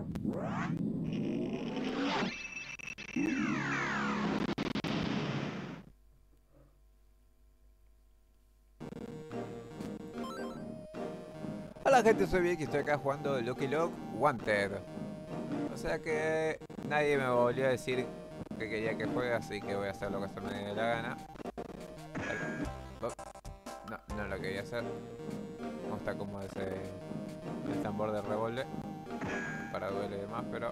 Hola gente, soy Vicky y estoy acá jugando Lucky Luke Wanted. O sea que nadie me volvió a decir que quería que juegue, así que voy a hacer lo que se me dé la gana. No, no lo quería hacer. Me gusta como el tambor de revólver para duele y demás, pero...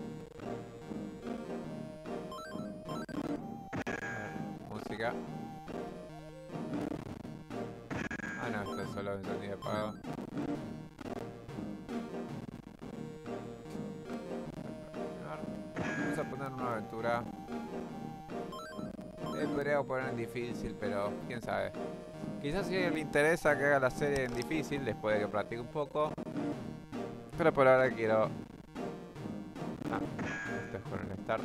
música. Ah no, esto es solo encendido y apagado. Vamos a poner una aventura. Podría poner en difícil, pero quién sabe. Quizás si a alguien le interesa que haga la serie en difícil, después de que practique un poco. Pero por ahora quiero... esto es con el start.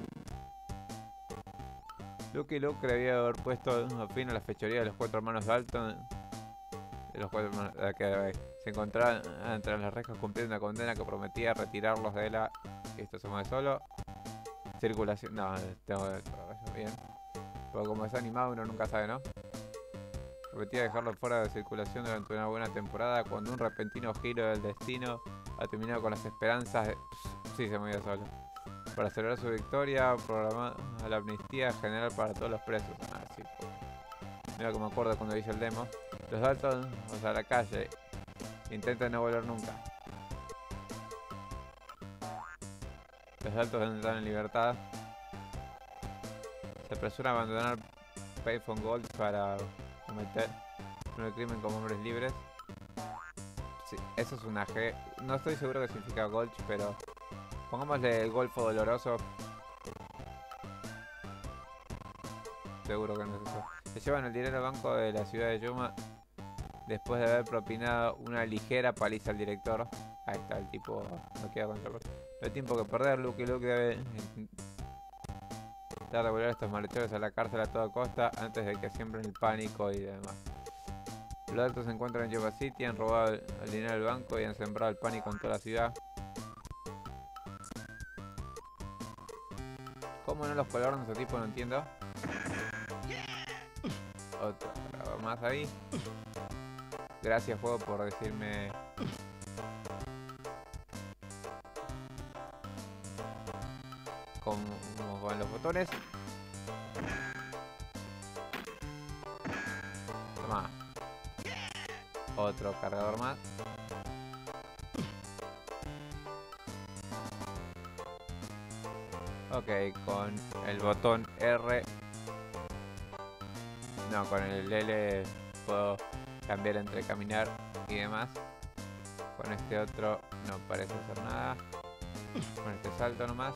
Lucky Luke debía haber puesto fin a la fechoría de los 4 hermanos Dalton. De los 4 hermanos que se encontraban entre las rejas cumpliendo una condena que prometía retirarlos de la... Esto se mueve solo. Circulación... No, tengo que... Bien. Pero como es animado uno nunca sabe, ¿no? Prometía dejarlo fuera de circulación durante una buena temporada cuando un repentino giro del destino ha terminado con las esperanzas de... Sí, se movió solo. Para celebrar su victoria, programada la amnistía general para todos los presos. Ah, sí. Mira que me acuerdo cuando hice el demo. Los Dalton, o sea, a la calle. Intentan no volver nunca. Los Dalton están en libertad. Se apresura a abandonar Payphone Gold para cometer un crimen como hombres libres. Sí, eso es una G. No estoy seguro qué significa Gulch, pero pongámosle el Golfo Doloroso. Seguro que no es eso. Se llevan el dinero al banco de la ciudad de Yuma después de haber propinado una ligera paliza al director. Ahí está, el tipo no queda contra. No hay tiempo que perder. Lucky Luke debe tratar de volver a estos malhechores a la cárcel a toda costa antes de que siembren el pánico y demás. Los altos se encuentran en Yuba City, han robado el dinero del banco y han sembrado el pánico en toda la ciudad. ¿Cómo no los colaron de ese tipo? No entiendo. Otro más ahí. Gracias, juego, por decirme... cómo van los botones. Toma. Otro cargador más. Ok, con el botón R... No, con el L puedo cambiar entre caminar y demás. Con este otro no parece hacer nada. Con este salto nomás.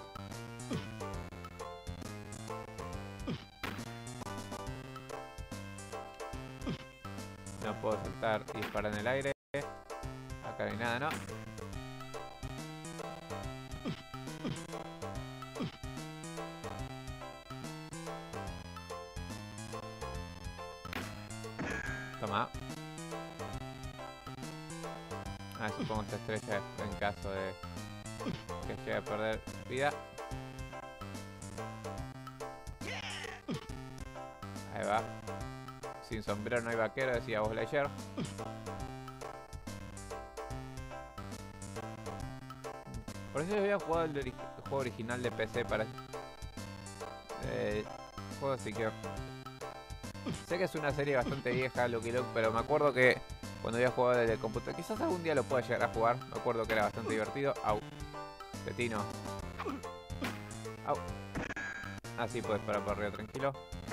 No puedo saltar y disparar en el aire. Acá no hay nada, ¿no? Toma. Supongo esta estrella en caso de que llegue a perder vida. Ahí va. Sin sombrero no hay vaquero, decía Buzz Lightyear. Por eso yo había jugado el juego original de PC para... juego así que... Sé que es una serie bastante vieja, Lucky Luke, pero me acuerdo que cuando había jugado desde el computador... Quizás algún día lo pueda llegar a jugar. Me acuerdo que era bastante divertido. Au. Petino. Au. Así puedes parar por arriba tranquilo.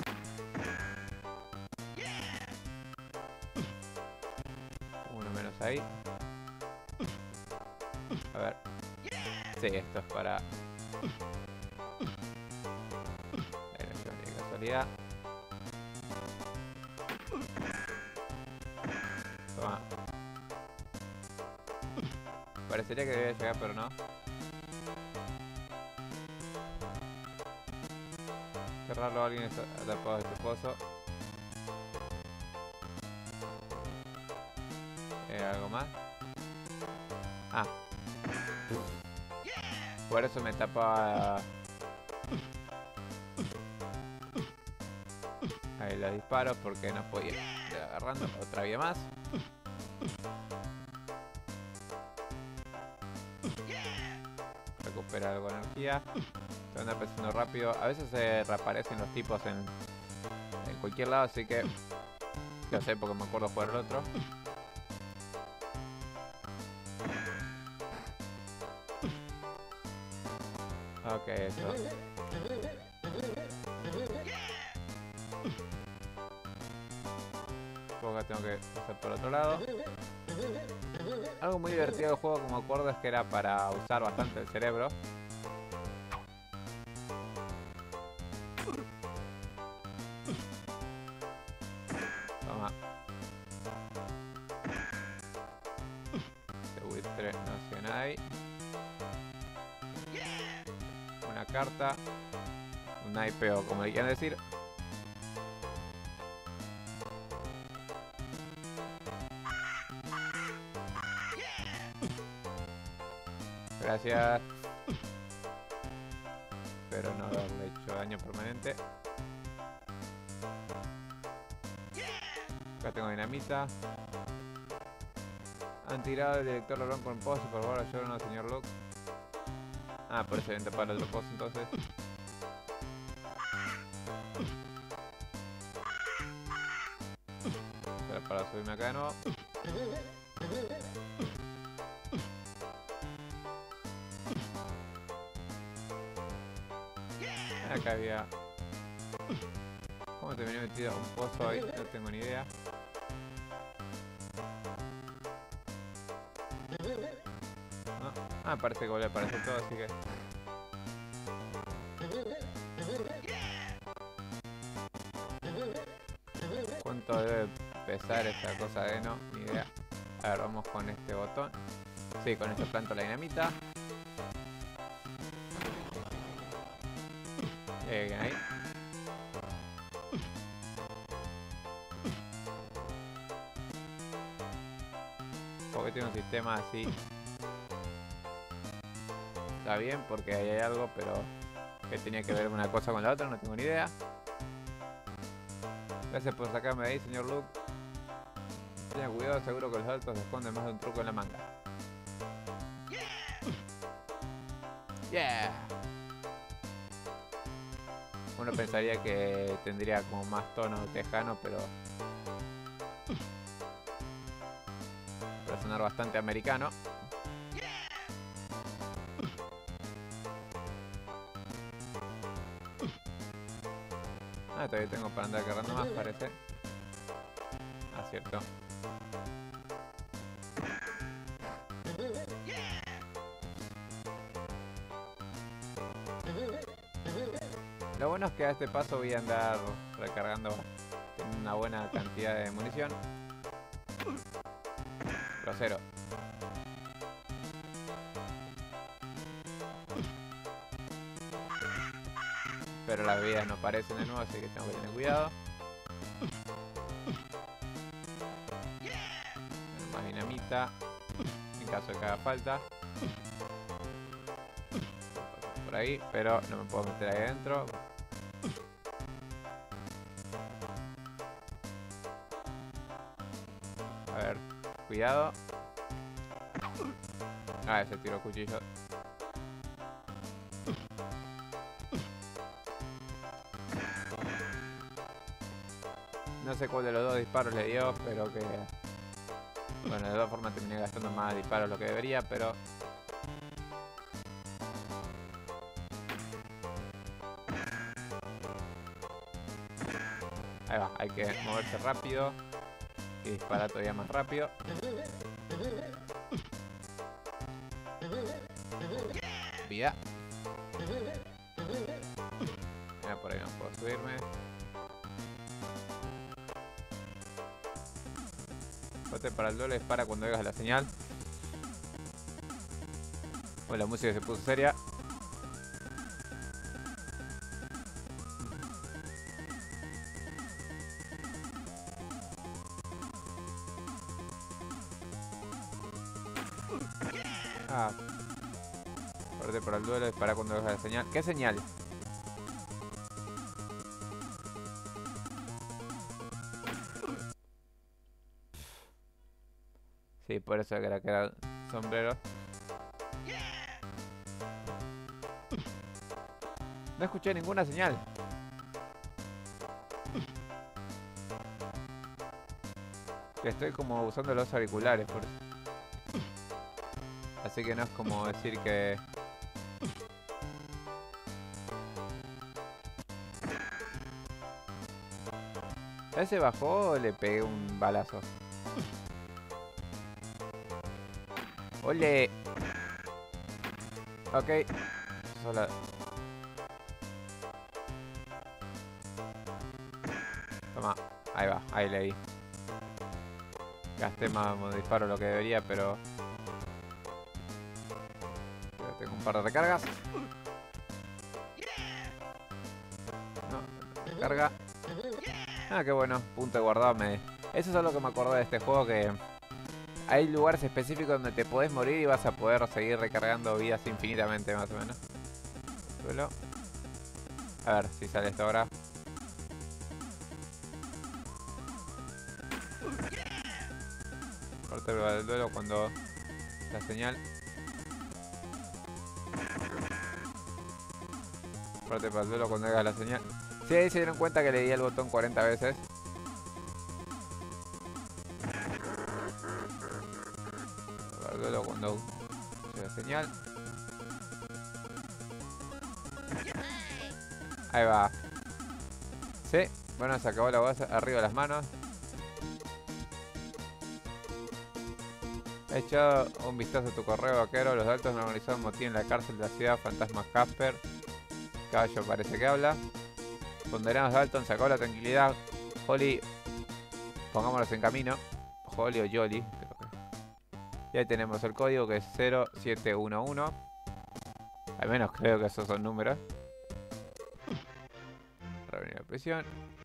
Uno menos ahí. A ver. Sí, esto es para... de casualidad. Toma. Parecería que debía llegar, pero no. Cerrarlo a alguien atrapado de este pozo. ¿Algo más? Ah. Por eso me tapaba ahí los disparos, porque no podía ir agarrando otra vía más. Recupera algo de energía. Se anda pensando rápido. A veces se reaparecen los tipos en cualquier lado, así que ya sé porque me acuerdo jugar el otro. Ok, eso. Supongo que tengo que pasar por otro lado. Algo muy divertido del juego, como acuerdo, es que era para usar bastante el cerebro. Toma. Este buitre nacional. Una carta. Un naipeo, como le quieran decir. Gracias. Espero no haberle hecho daño permanente. Acá tengo dinamita. Han tirado el director Lorón con pozo, por favor ayúdanos, señor Luke. Ah, por eso viene para el otro pozo entonces. Pero para subirme acá de nuevo. Acá había... ¿Cómo terminé metido un pozo ahí? No tengo ni idea. ¿No? Ah, parece que volvió a aparecer todo, así que... ¿Cuánto debe pesar esta cosa de no? Ni idea. A ver, vamos con este botón. Sí, con esto planto la dinamita. Y hay alguien ahí. Porque tiene un sistema así. Está bien porque ahí hay algo, pero que tenía que ver una cosa con la otra, no tengo ni idea. Gracias por sacarme de ahí, señor Luke. Tenga cuidado, seguro que los altos esconden más de un truco en la manga. Yeah. Uno pensaría que tendría como más tono tejano, pero para sonar bastante americano. Ah, todavía tengo para andar cargando más, parece. Ah, cierto. Lo bueno es que a este paso voy a andar recargando una buena cantidad de munición. Grosero. Pero las vidas no aparecen de nuevo, así que tengo que tener cuidado. Más dinamita, en caso de que haga falta. Por ahí, pero no me puedo meter ahí adentro. A ver, cuidado. Ah, ese tiro cuchillo. No sé cuál de los dos disparos le dio, pero que... Bueno, de todas formas terminé gastando más disparos de lo que debería, pero... Ahí va, hay que moverse rápido y disparar todavía más rápido. Vida. Mira, por ahí no puedo subirme. Bote para el doble, dispara cuando oigas la señal. Bueno, la música se puso seria. Ah, Parte para el duelo, dispara cuando deja la señal. ¿Qué señal? Sí, por eso era que era sombrero. No escuché ninguna señal. Que estoy como usando los auriculares, por eso. Así que no es como decir que... ¿Ese bajó o le pegué un balazo? ¡Ole! Ok. Sola. Toma. Ahí va. Ahí le di. Gasté más disparo lo que debería, pero... Tengo un par de recargas. No. Recarga. Ah, qué bueno. Punto de guardado. Eso es algo que me acordé de este juego, que... Hay lugares específicos donde te podés morir y vas a poder seguir recargando vidas infinitamente, más o menos. Duelo. A ver si sale esto ahora. Corte del duelo cuando la señal. Corte para el duelo cuando haga la señal. Sí, ahí se dieron cuenta que le di el botón 40 veces. Para el duelo cuando haga la señal. Ahí va. Sí, bueno, se acabó la base. Arriba las manos. He echado un vistazo a tu correo, vaquero. Los Dalton organizaron motín en la cárcel de la ciudad. Fantasma Casper. Caballo parece que habla. Ponderanos Dalton, sacó la tranquilidad. Holly, pongámonos en camino. Holly o Jolly, creo que. Y ahí tenemos el código, que es 0711. Al menos creo que esos son números. Revenir a prisión.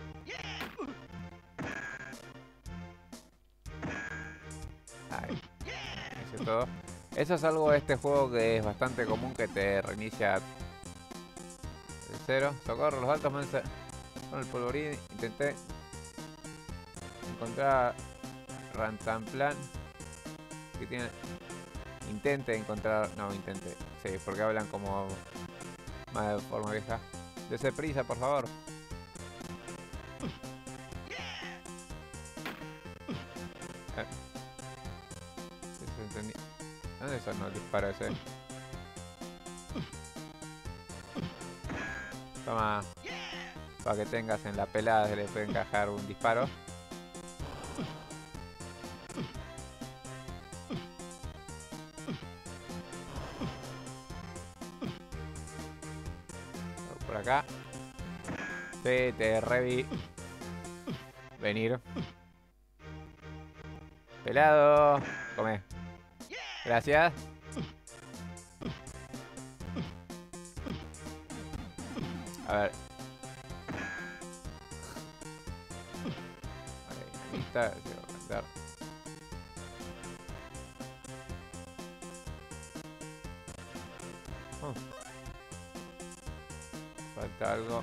Ahí. Eso es todo. Eso es algo de este juego que es bastante común, que te reinicia de cero. Socorro, los altos con el polvorín. Intenté encontrar Rantanplan, que tiene... Intente encontrar... No, intente. Sí, porque hablan como más de forma vieja. Dese prisa, por favor. ¿Dónde son los disparos ese? Toma. Para que tengas en la pelada, se le puede encajar un disparo. Por acá. Sí, te reví. Venir. Pelado. Come. Gracias. A ver. Ahí está. Se va a cantar. Falta algo.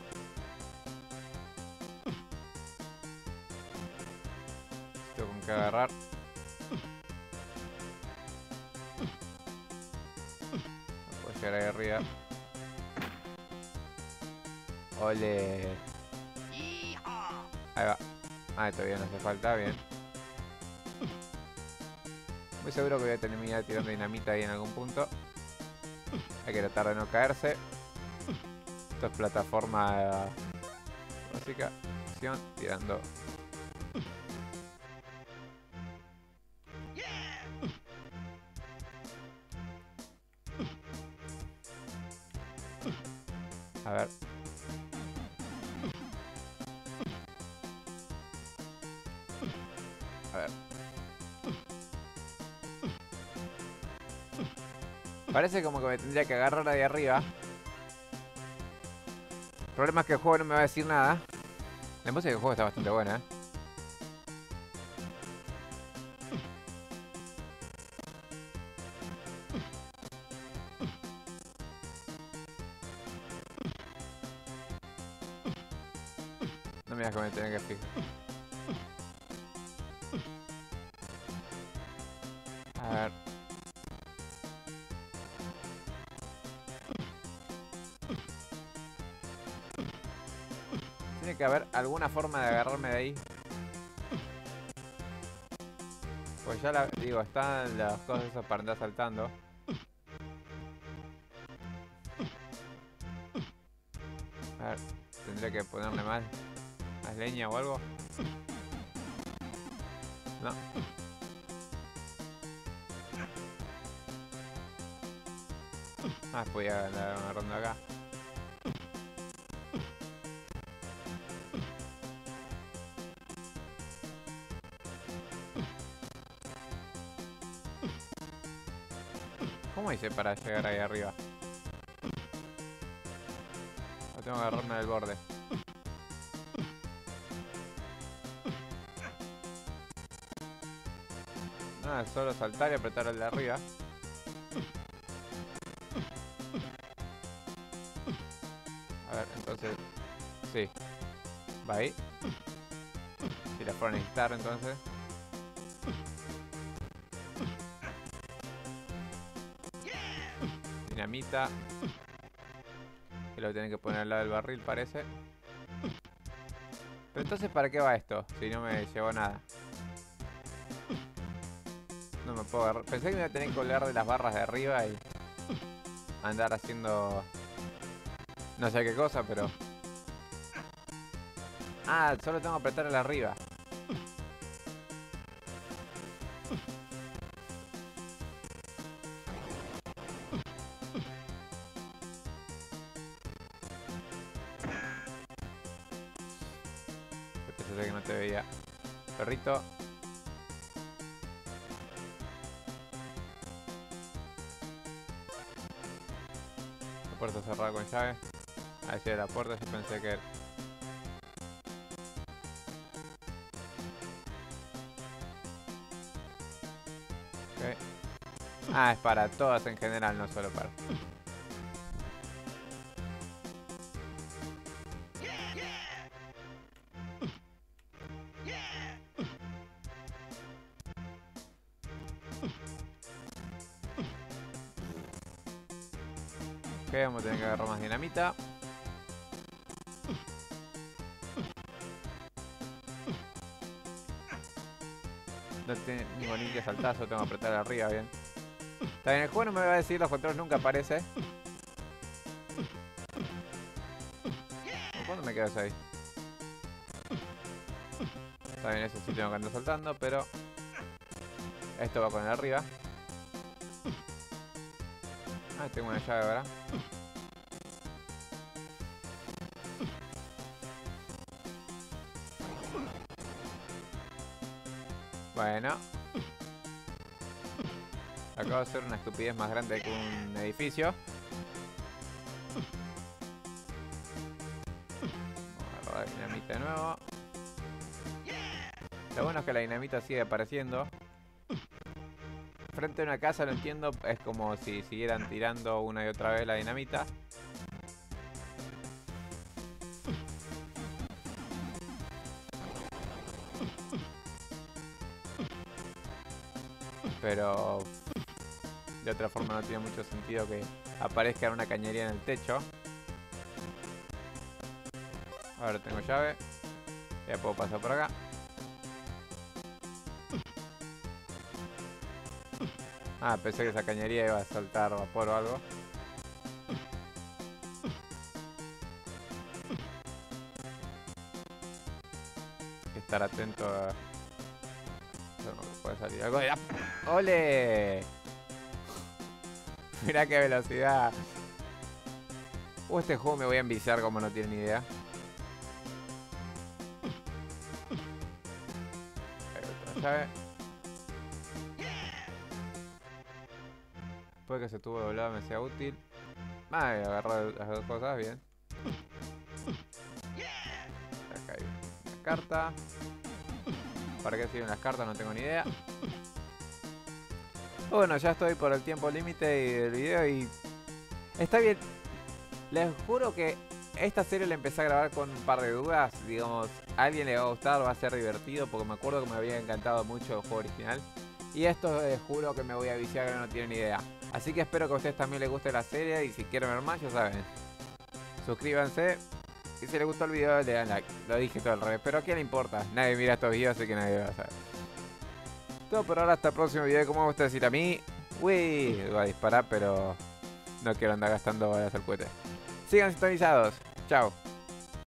Tengo con qué agarrar. No puedo llegar ahí arriba. Ole. Ahí va. Ah, todavía no hace falta, bien. Muy seguro que voy a terminar tirando dinamita ahí en algún punto. Hay que tratar de no caerse. Esto es plataforma básica. Acción, tirando. A ver. A ver. Parece como que me tendría que agarrar ahí arriba. El problema es que el juego no me va a decir nada. La música del juego está bastante buena, mira que me tenía que fijar. A ver. Tiene que haber alguna forma de agarrarme de ahí. Pues ya la digo, están las cosas esas para andar saltando. A ver, tendría que ponerle más leña o algo. No. Ah, podía andar agarrando acá. ¿Cómo hice para llegar ahí arriba? O tengo que agarrarme del borde. Nada, solo saltar y apretar el de arriba. A ver, entonces... Sí. Va ahí. Si la fueron a necesitar, entonces... Dinamita. Que lo tienen que poner al lado del barril, parece. Pero entonces, ¿para qué va esto? Si no me llevó nada. No me puedo agarrar. Pensé que me iba a tener que colgar de las barras de arriba y andar haciendo... no sé qué cosa, pero... Ah, solo tengo que apretar el arriba. Pensé que no te veía. Perrito. La puerta cerrada con llave. Ahí sí, la puerta, yo pensé que... Okay. Ah, es para todas en general, no solo para... Ok, vamos a tener que agarrar más dinamita. No tiene ningún que saltazo, tengo que apretar arriba bien. Está bien, el juego no me va a decir los controles, nunca aparece. ¿Cuándo me quedas ahí? Está bien, eso sí tengo que andar saltando, pero... esto va con el arriba. Ah, tengo una llave, ¿verdad? Bueno. Acabo de hacer una estupidez más grande que un edificio. Vamos a agarrar la dinamita de nuevo. Lo bueno es que la dinamita sigue apareciendo. Frente a una casa, lo entiendo, es como si siguieran tirando una y otra vez la dinamita. Pero de otra forma no tiene mucho sentido que aparezca una cañería en el techo. Ahora tengo llave. Ya puedo pasar por acá. Ah, pensé que esa cañería iba a saltar vapor o algo. Hay que estar atento a... no puede salir algo de... ¡Ole! Mirá qué velocidad. Este juego me voy a enviciar como no tienen ni idea. Ahí otra llave. Puede que ese tubo doblado me sea útil. Ah, agarrar las dos cosas, bien. Acá hay una carta. ¿Para qué sirven las cartas? No tengo ni idea. Bueno, ya estoy por el tiempo límite del video y... está bien. Les juro que esta serie la empecé a grabar con un par de dudas. Digamos, a alguien le va a gustar, va a ser divertido, porque me acuerdo que me había encantado mucho el juego original. Y esto juro que me voy a viciar, que no tienen ni idea. Así que espero que a ustedes también les guste la serie. Y si quieren ver más, ya saben, suscríbanse. Y si les gustó el video, le dan like. Lo dije todo al revés, pero ¿a quién le importa? Nadie mira estos videos, así que nadie va a saber. Todo por ahora, hasta el próximo video. ¿Cómo me gusta decir a mí? Uy, voy a disparar, pero no quiero andar gastando balas al cohete. Sigan sintonizados. Chao.